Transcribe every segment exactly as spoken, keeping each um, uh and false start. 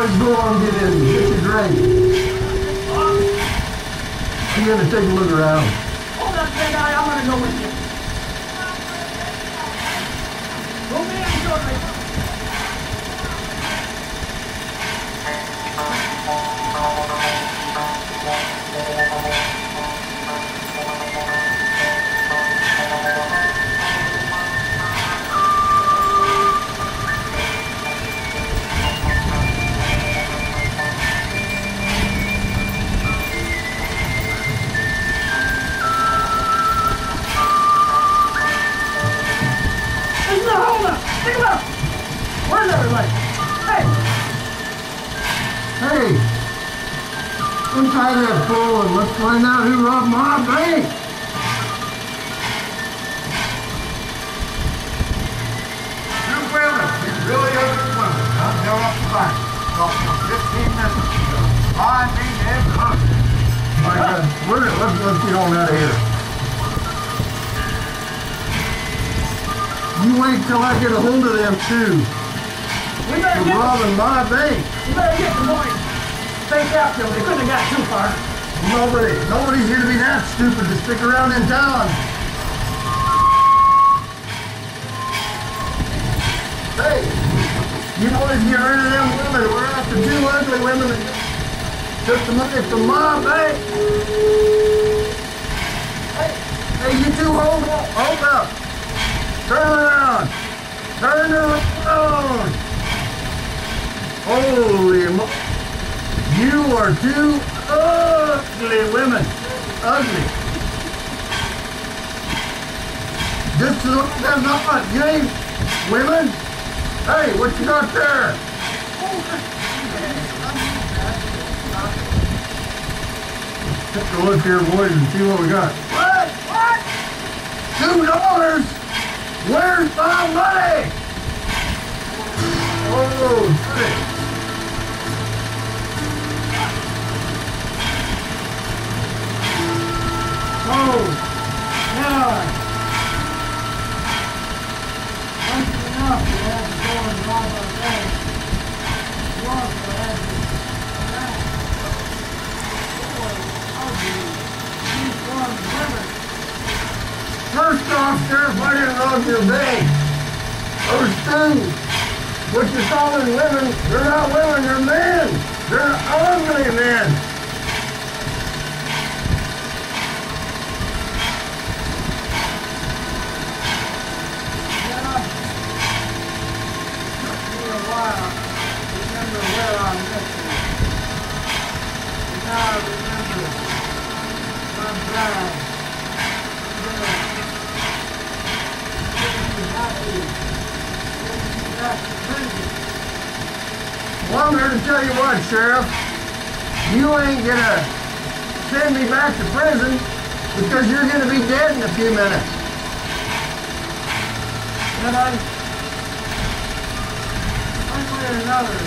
let's go on and get in. Get your drink. I'm gonna take a look around. Hold up, big guy. I'm gonna go with you. Go in shortly. Where's everybody? Hey! Hey! Untie that fool and let's find out who robbed my bank! You women, you really ugly women, done held up the bank. Cost me fifteen minutes to find me and husband. My God, we're, let's, let's get on out of here. You wait till I get a hold of them too. We better You're get robbing my bank. We better get the boys faked out there. They couldn't have got too far. Nobody, nobody's gonna be that stupid to stick around in town. Hey, you boys get rid of them women. We're after two ugly women that took the money from my bank. Hey, hey, you two hold up, hold up. Turn around. Turn around. Holy mo... You are two ugly women. Ugly. Just to look them up. You ain't women. Hey, what you got there? Take a look here, boys, and see what we got. What? What? Two dollars? Where's my money? Oh, shit. Oh, God. That's enough. You have to go and rob our bank. You also have to attack. Boy, ugly. These one women. First off, Sheriff, I didn't rob your bank. Those two, what you're calling women, they're not women, they're men. They're ugly men. Remember where I'm missing. And now I remember my bride. Well, I'm here to tell you what, Sheriff. You ain't gonna send me back to prison because you're gonna be dead in a few minutes. And I, one way or another,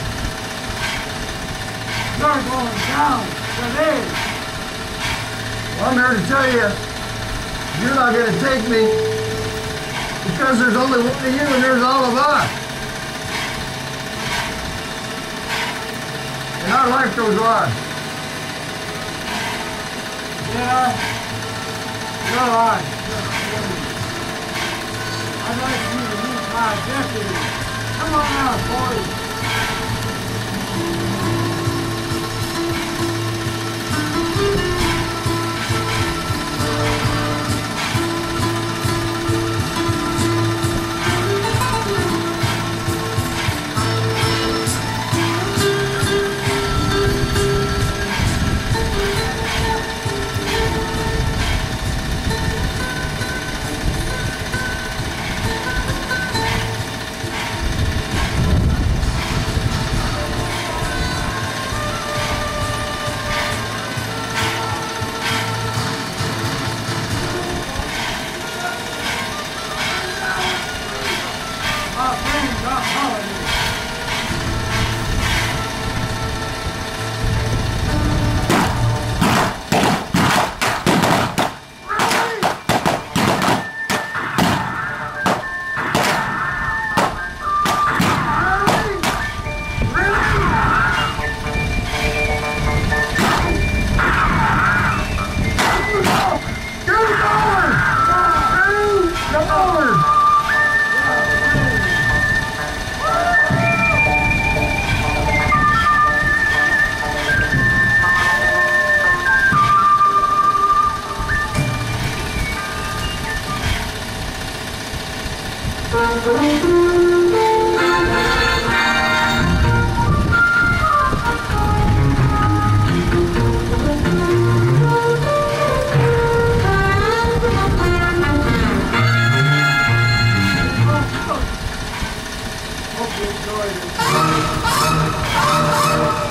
you're going down today. Well, I'm here to tell you, you're not gonna take me because there's only one of you and there's all of us. And our life goes on. Yeah, you're on. I'd like you to meet my deputy. Come on out, boys. Ghostriders.